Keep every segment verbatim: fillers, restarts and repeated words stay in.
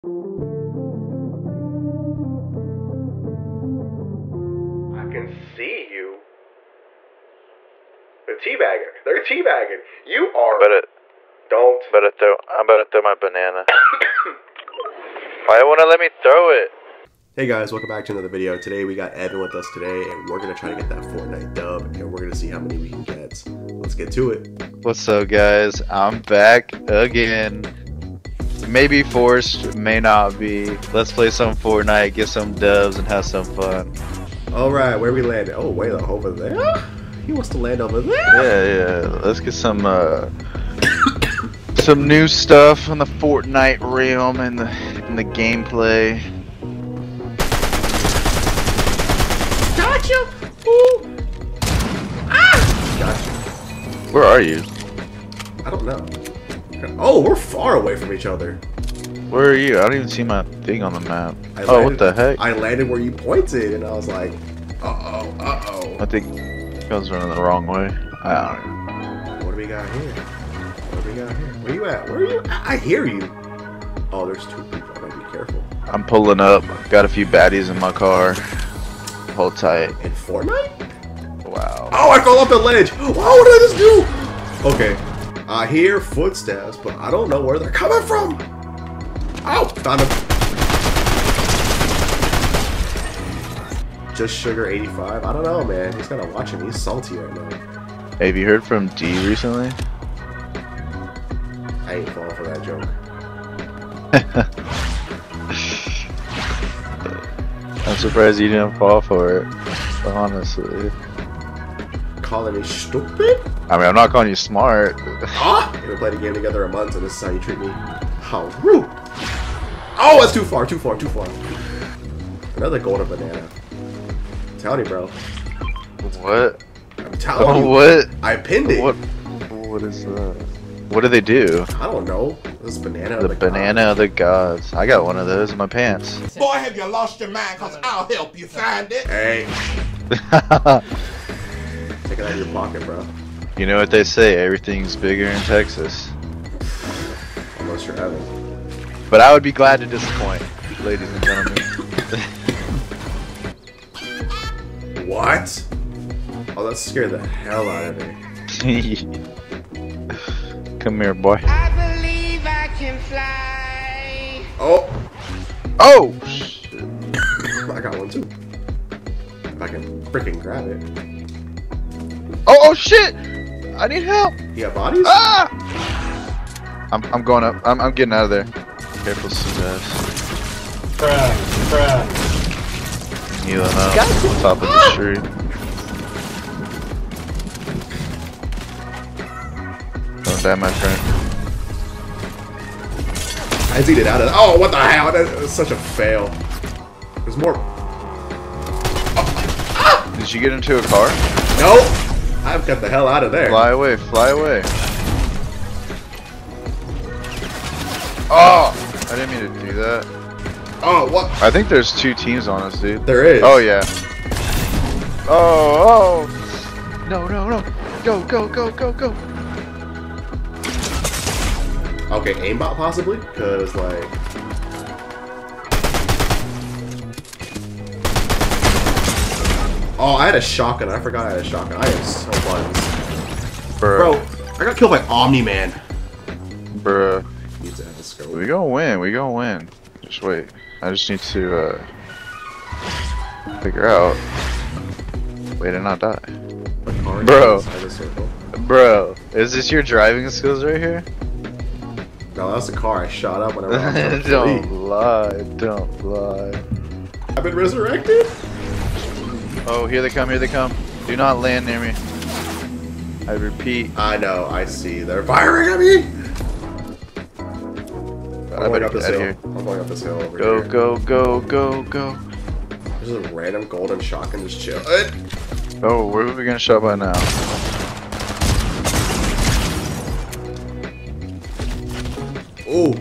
I can see you. They're teabagging. They're teabagging. You are. Better, Don't. better throw. I'm about to throw my banana. Why won't it let me throw it? Hey guys, welcome back to another video. Today we got Evan with us today, and we're gonna try to get that Fortnite dub, and we're gonna see how many we can get. Let's get to it. What's up, guys? I'm back again. Maybe forced, may not be. Let's play some Fortnite, get some dubs, and have some fun. All right, where we landed? Oh, way over there. He wants to land over there. Yeah, yeah. Let's get some uh, some new stuff on the Fortnite realm and the in the gameplay. Gotcha. Ooh. Ah. Gotcha. Where are you? I don't know. Oh, we're far away from each other. Where are you? I don't even see my thing on the map. I oh, landed, what the heck? I landed where you pointed, and I was like, uh-oh, uh-oh. I think I was running the wrong way. I don't know. What do we got here? What do we got here? Where you at? Where are you? I, I hear you. Oh, there's two people. I gotta be careful. I'm pulling up. Got a few baddies in my car. Hold tight. In Fortnite? Wow. Oh, I fell off the ledge. Wow, what did I just do? Okay. I hear footsteps, but I don't know where they're coming from. Oh, found him. Just Sugar eighty-five. I don't know, man. He's gotta watch him. He's salty right now. Hey, have you heard from D recently? I ain't falling for that joke. I'm surprised you didn't fall for it, honestly. Calling me stupid? I mean, I'm not calling you smart. Huh? We've been playing a game together a month, and this is how you treat me. How rude! Oh, that's too far, too far, too far. Another golden banana. I'm telling you, bro. What? I'm telling you. What? I pinned it. What? What is that? What do they do? I don't know. This banana. The of the banana god. of the gods. I got one of those in my pants. Boy, have you lost your mind? Cause I'll help you find it. Hey. Take it out of your pocket, bro. You know what they say, everything's bigger in Texas. Unless you're Evan. But I would be glad to disappoint, ladies and gentlemen. What? Oh, that scared the hell out of me. Come here, boy. I believe I can fly. Oh! Oh! Shit. I got one too. If I can freaking grab it. Oh, oh shit! I need help! You got bodies? Ah! I'm, I'm going up. I'm, I'm getting out of there. Careful, Sudas. Bruh, bruh. Healing up on top of the tree. Don't die, my friend. I beat it out of. Oh, what the hell? That was such a fail. There's more. Did you get into a car? Nope. I've got the hell out of there. Fly away, fly away. Oh! I didn't mean to do that. Oh, what? I think there's two teams on us, dude. There is. Oh, yeah. Oh, oh! No, no, no. Go, go, go, go, go. Okay, aimbot possibly? Because, like... Oh, I had a shotgun. I forgot I had a shotgun. I am so buzzed. Bro. Bro, I got killed by Omni-Man. Bruh. Needs to have a scope. We gonna win, we gonna win. Just wait. I just need to, uh... figure out... way to not die. My car is Bro. inside the circle. Bro, is this your driving skills right here? No, that was the car I shot up whenever I was on Don't three. lie, don't lie. I've been resurrected? Oh, here they come, here they come. Do not land near me. I repeat. I know, I see. They're firing at me! God, I'm I going better up get this out of hill. here. I'm going up this hill over Go, here. go, go, go, go. There's a random golden shotgun just chill. Oh, where are we gonna shot by now? Ooh.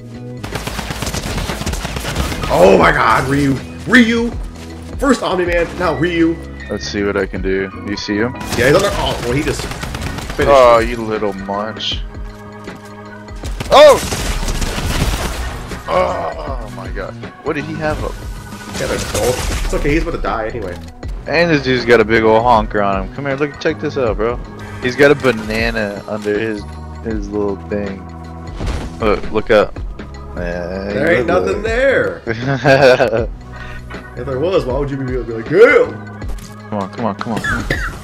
Oh my god, Ryu. Ryu! First Omni-Man, now Ryu. Let's see what I can do. You see him? Yeah, he's on there. Oh, well, he just finished. Oh, you little munch. Oh! Oh! my god. What did he have up? Yeah, that's gold. It's okay, he's about to die anyway. And this dude's got a big old honker on him. Come here, look, check this out, bro. He's got a banana under his his little thing. Look, look up. Man, There ain't nothing there. there. If there was, why would you be able to be like, yeah? Come on, come on, come on, come on.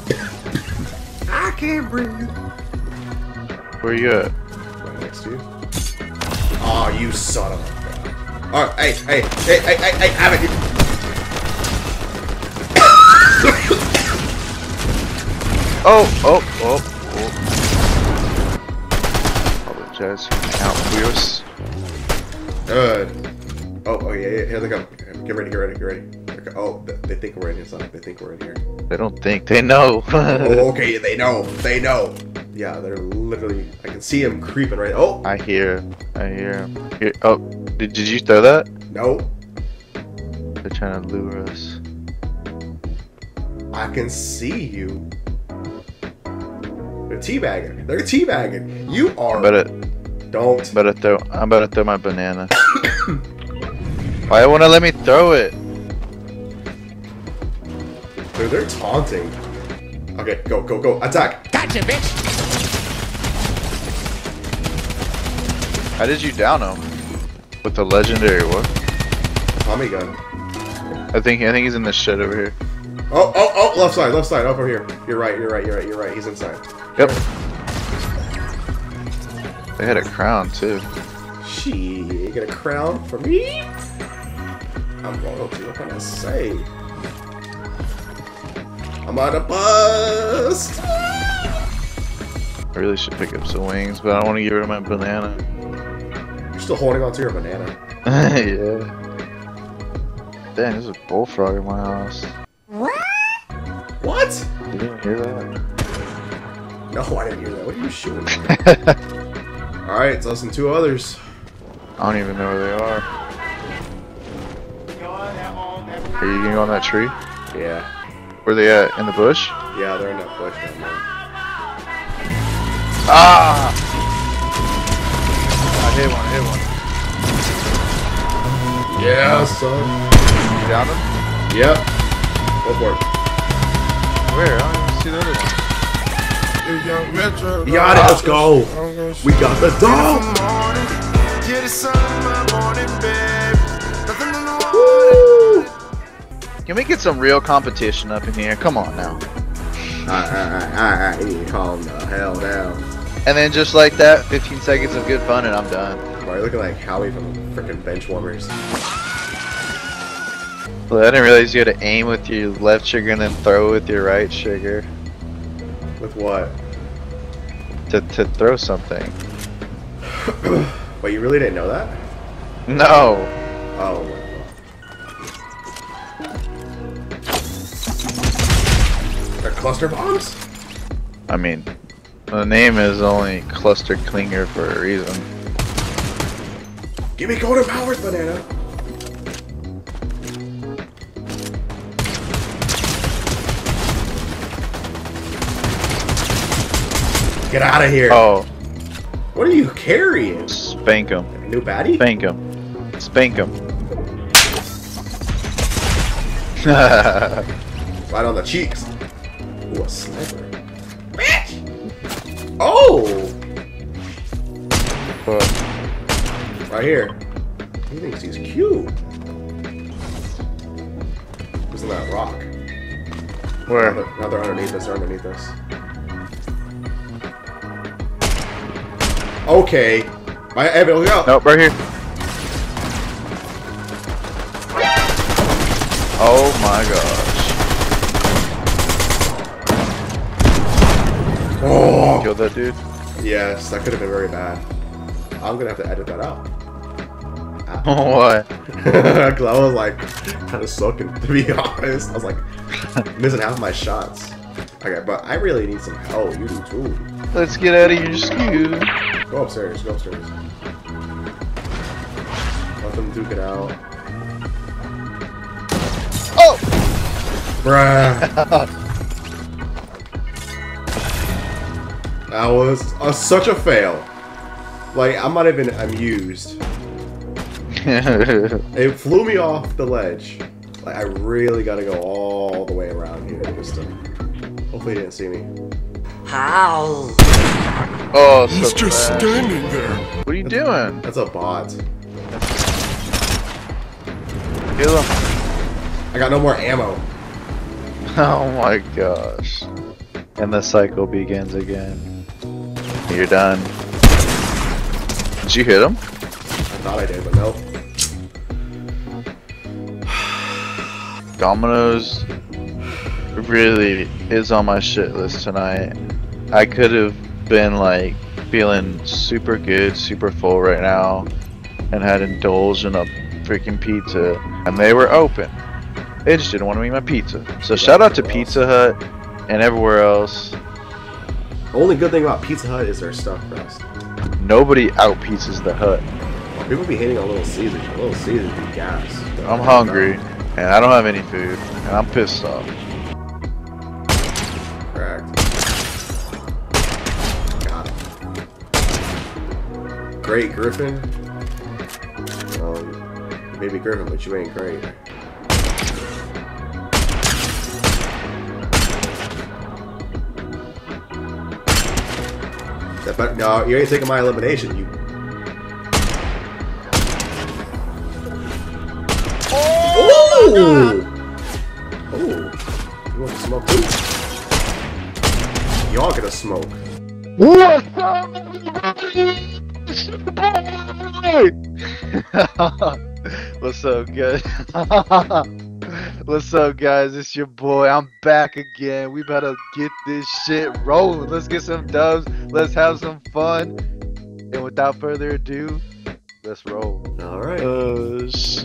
I can't breathe. Where you at? Right next to you. Oh, you son of a. Alright, hey, hey, hey, hey, hey, hey, have it. Oh, oh, oh, oh. Apologize. Out wheels. Good. Oh, oh yeah, yeah, here they come. Get ready, get ready, get ready. Okay. Oh, they think we're in here, son. They think we're in here. They don't think, they know. Oh, okay, they know. They know. Yeah, they're literally. I can see him creeping right. Oh, I hear, I hear him. Here, oh, did, did you throw that? no. They're trying to lure us. I can see you. They're teabagging. They're teabagging. You are. Better, Don't. better throw. I'm about to throw my banana. Why won't it let me throw it? Dude, they're taunting. Okay, go, go, go. Attack. Gotcha, bitch. How did you down him? With the legendary what? Tommy gun. I think I think he's in the shed over here. Oh, oh, oh, left side, left side, over here. You're right, you're right, you're right, you're right. He's inside. Yep. They had a crown too. She, you get a crown for me? I'm royalty, what can I say? I'm on a bus! I really should pick up some wings, but I don't want to get rid of my banana. You're still holding on to your banana. Yeah. Dang, there's a bullfrog in my house. What? You didn't hear that? No, I didn't hear that. What are you shooting at? Alright, it's us and two others. I don't even know where they are. Are you gonna go on that tree? Yeah. Where they at? In the bush? Yeah, they're in that bush down there. Ah! I hit one, I hit one. Yeah, son. You down him? Yep. Go for it. Where? I don't even see the other one. You got it, let's go. We got the dog. Woo. Can we get some real competition up in here? Come on now. Alright, alright, alright, you need to calm the hell down. And then just like that, fifteen seconds of good fun and I'm done. Bro, you're looking like Howie from freaking Benchwarmers. Well, I didn't realize you had to aim with your left trigger and then throw with your right trigger. With what? To, to throw something. Wait, you really didn't know that? No. Oh. They're cluster bombs? I mean, the name is only Cluster Klinger for a reason. Give me golden powers, banana. Get out of here. Oh, What are you carrying? spank him. New baddie? Spank him. Spank him. Right on the cheeks. Ooh, a sniper. Bitch! Oh! What? Right here. He thinks he's cute. Who's in that rock? Where? Now they're, now they're underneath us. They're underneath us. Okay. My Evan, look out. Nope, right here. Oh my gosh. Oh! Killed that dude? Yes, that could have been very bad. I'm gonna have to edit that out. What? Cause I was like kind of soaking, to be honest. I was like missing half my shots. Okay, but I really need some help. You do too. Let's get out of your skew. Go upstairs. Go upstairs. Let them duke it out. Oh! Bruh. That was uh, such a fail. Like, I'm not even amused. It flew me off the ledge. Like, I really gotta go all the way around here just to... Hopefully he didn't see me. How? Oh, He's so just bad. standing there. What are you doing? That's a bot. Kill him. I got no more ammo. Oh my gosh. And the cycle begins again. You're done. Did you hit him? I thought I did, but nope. Domino's really is on my shit list tonight. I could have been like feeling super good, super full right now, and had indulged in a freaking pizza, and they were open. They just didn't want to eat my pizza. So shout out to Pizza Hut and everywhere else. The only good thing about Pizza Hut is their stuffed crust. Nobody out pizzas the Hut. People be hating on Little Caesars. but Little Caesars be gas. I'm hungry, and I don't have any food, and I'm pissed off. Correct. Got it. Great Griffin. Um, maybe Griffin, but you ain't great. That better, no, you ain't taking my elimination. You. Oh! Oh! You want to smoke too? Y'all gonna smoke. What's up? What's up, guys? What's up, guys? It's your boy. I'm back again. We better get this shit rolling. Let's get some dubs. Let's have some fun. And without further ado, let's roll. All right. Uh,